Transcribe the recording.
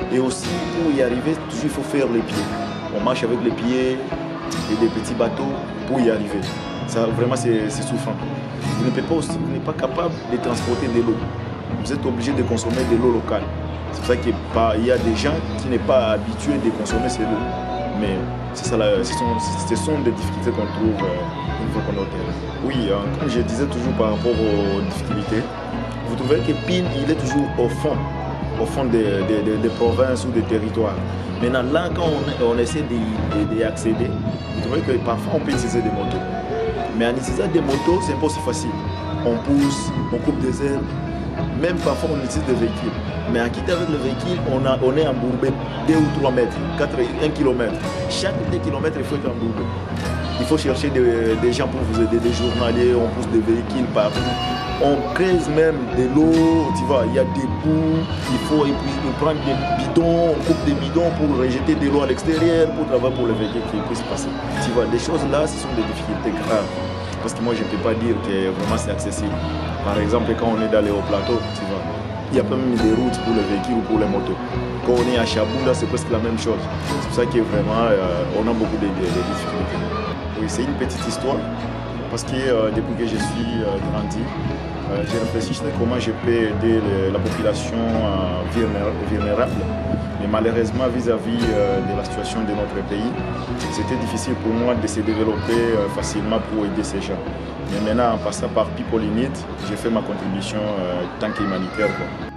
Et aussi, pour y arriver, toujours il faut faire les pieds. On marche avec les pieds et des petits bateaux pour y arriver. Ça, vraiment, c'est souffrant. Vous n'êtes pas capable de transporter de l'eau. Vous êtes obligé de consommer de l'eau locale. C'est pour ça qu'il y a des gens qui n'est pas habitués de consommer cette eau. Mais c'est ça, ce sont des difficultés qu'on trouve une fois qu'on est au terrain. Oui, comme je disais toujours par rapport aux difficultés, vous trouvez que Pine, il est toujours au fond des provinces ou des territoires. Maintenant, là, quand on essaie d'y accéder, vous trouvez que parfois on peut utiliser des motos. Mais en utilisant des motos, c'est pas aussi facile. On pousse, on coupe des herbes, même parfois on utilise des véhicules. Mais en quittant avec le véhicule, on est embourbé 2 ou 3 mètres, 1 km. Chaque 2 km, il faut être embourbé. Il faut chercher des gens pour vous aider, des journaliers, on pousse des véhicules partout. On creuse même de l'eau, tu vois, il y a des bouts, il faut prendre des bidons, on coupe des bidons pour rejeter de l'eau à l'extérieur, pour travailler pour le véhicule qui puisse passer. Tu vois, des choses là, ce sont des difficultés graves. Parce que moi, je ne peux pas dire que vraiment c'est accessible. Par exemple, quand on est dans les hauts plateaux, tu vois, il y a pas même des routes pour les véhicules ou pour les motos. Quand on est à Chabou, là, c'est presque la même chose. C'est pour ça que vraiment, on a beaucoup de difficultés. Oui, c'est une petite histoire. Parce que depuis que je suis grandi, j'ai réfléchi à comment je peux aider la population vulnérable. Mais malheureusement, vis-à-vis de la situation de notre pays, c'était difficile pour moi de se développer facilement pour aider ces gens. Mais maintenant, en passant par People in Need, j'ai fait ma contribution tant qu'humanitaire.